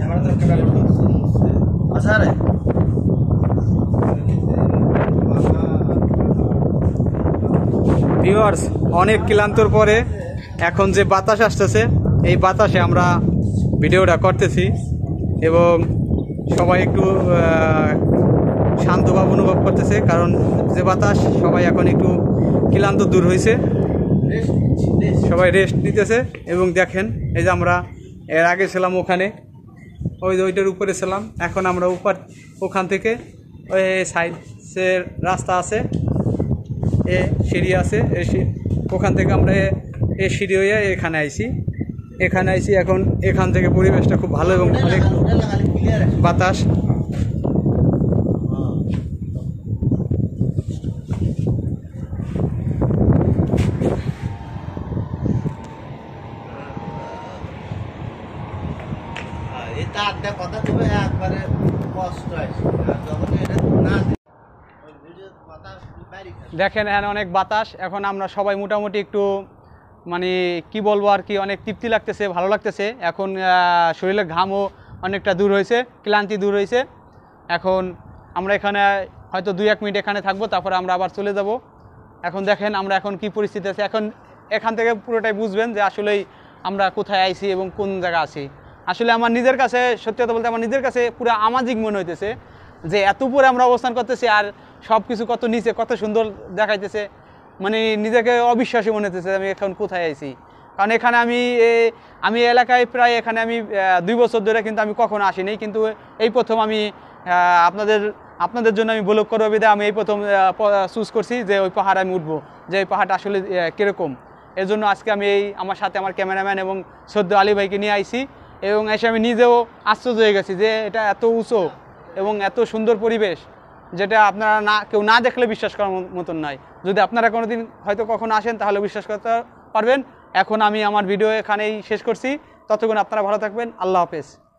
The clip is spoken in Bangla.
ভিউয়ার্স, অনেক ক্লান্তর পরে এখন যে বাতাস আসতেছে এই বাতাসে আমরা ভিডিওটা করতেছি এবং সবাই একটু শান্তভাব অনুভব করতেছে, কারণ যে বাতাস সবাই এখন একটু ক্লান্ত দূর হয়েছে, সবাই রেস্ট নিতেছে। এবং দেখেন এই যে আমরা এর আগে ছিলাম ওখানে, ওইটার উপরে ছিলাম, এখন আমরা ওখান থেকে ওই সাইডের রাস্তা আছে, এ সিঁড়ি আছে, ওখান থেকে আমরা এই সিঁড়ি হয়ে এখানে আইছি। এখন এখান থেকে পরিবেশটা খুব ভালো এবং অনেক বাতাস। দেখেন এখানে অনেক বাতাস, এখন আমরা সবাই মোটামুটি একটু মানে কি বলবো আর কি, অনেক তৃপ্তি লাগতেছে, ভালো লাগতেছে। এখন শরীরের ঘামও অনেকটা দূর হয়েছে, ক্লান্তি দূর হয়েছে। এখন আমরা এখানে হয়তো 2-1 মিনিট এখানে থাকবো, তারপরে আমরা আবার চলে যাব। এখন দেখেন আমরা এখন কি পরিস্থিতি আছে, এখন এখান থেকে পুরোটাই বুঝবেন যে আসলেই আমরা কোথায় আইছি এবং কোন জায়গা আছি। আসলে আমার নিজের কাছে সত্যি কথা বলতে আমার নিজের কাছে পুরো আমাজিক মনে হইতেছে যে এত উপরে আমরা অবস্থান করতেছি আর সব কিছু কত নিচে, কত সুন্দর দেখাইতেছে। মানে নিজেকে অবিশ্বাসী মনে হতেছে আমি এখন কোথায় আইছি। কারণ এখানে আমি এলাকায় প্রায় এখানে আমি 2 বছর ধরে কিন্তু আমি কখনো আসিনি, কিন্তু এই প্রথম আমি আপনাদের জন্য আমি ব্লগ করবো বিধায় আমি এই প্রথম চুজ করছি যে ওই পাহাড়ে আমি উঠবো, যে এই পাহাড়টা আসলে কীরকম। এর জন্য আজকে আমি আমার সাথে আমার ক্যামেরাম্যান এবং সদ্য আলী ভাইকে নিয়ে আইছি, এবং এসে আমি নিজেও আশ্চর্য হয়ে গেছি যে এটা এত উঁচু এবং এত সুন্দর পরিবেশ, যেটা আপনারা কেউ না দেখলে বিশ্বাস করার মতন নয়। যদি আপনারা কোনোদিন হয়তো কখনো আসেন তাহলে বিশ্বাস করতে পারবেন। এখন আমি আমার ভিডিও এখানেই শেষ করছি, ততক্ষণ আপনারা ভালো থাকবেন। আল্লাহ হাফেজ।